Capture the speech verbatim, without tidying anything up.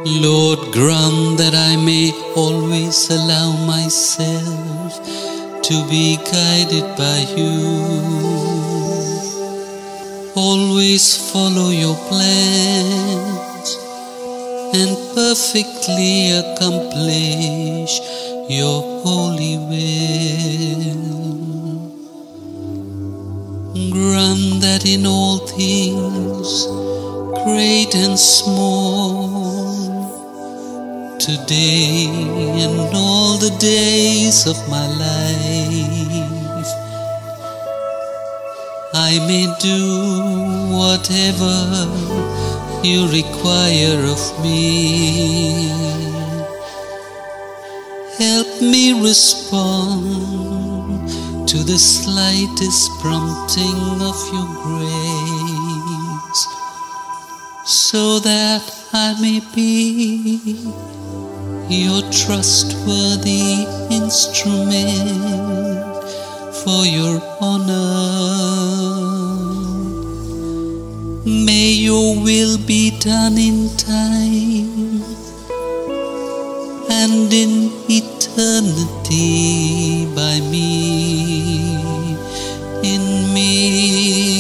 Lord, grant that I may always allow myself to be guided by you, always follow your plans and perfectly accomplish your holy will. Grant that in all things, great and small, today and all the days of my life, I may do whatever you require of me. Help me respond to the slightest prompting of your grace, so that I may be your trustworthy instrument for your honor. May your will be done in time and in eternity by me, in me.